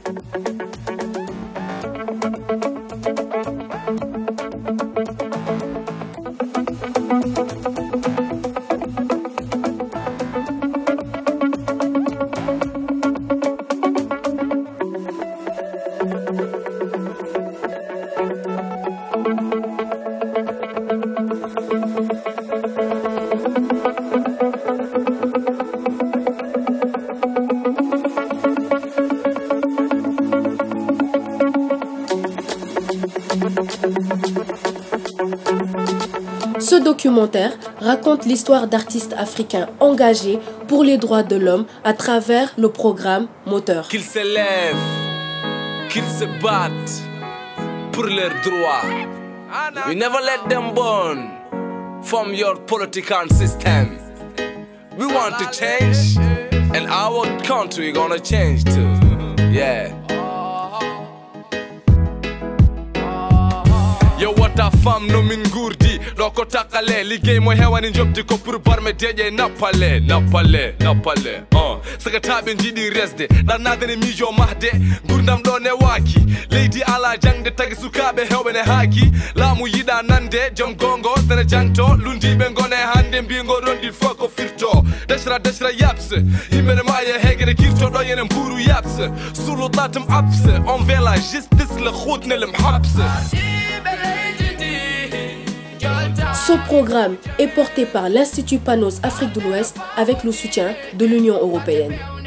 Ce documentaire raconte l'histoire d'artistes africains engagés pour les droits de l'homme à travers le programme Moteur. Qu'ils s'élèvent, qu'ils se battent pour leurs droits. You never let them burn from your political system. We want to change, and our country gonna change too. Yeah. Yo wata fam no min gurdi loko takale liggéey mo hewani jobdi ko pour barme deje napale saka tabe jidi resde dan nadene mijo mahde gurdam do ne waki leydi ala jangde tagi sukabe hewbe ne haki laamu yida nande jom gongo sene janto lundibe ngone hande bingo rondi foko firto dashra yaps himene maye hegere kirto do yenen buru yaps sulutatum abs on veut la justice le khutne le mhabs. Ce programme est porté par l'Institut Panos Afrique de l'Ouest avec le soutien de l'Union européenne.